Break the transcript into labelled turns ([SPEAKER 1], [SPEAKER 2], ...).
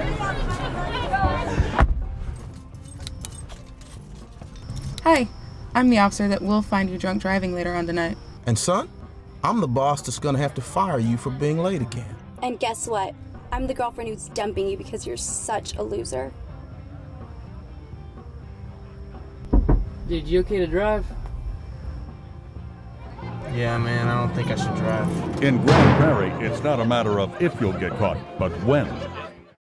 [SPEAKER 1] Hi, I'm the officer that will find you drunk driving later on tonight.
[SPEAKER 2] And son, I'm the boss that's gonna have to fire you for being late again.
[SPEAKER 3] And guess what? I'm the girlfriend who's dumping you because you're such a loser.
[SPEAKER 4] Dude, you okay to drive?
[SPEAKER 2] Yeah, man, I don't think I should drive.
[SPEAKER 5] In Grand Prairie, it's not a matter of if you'll get caught, but when.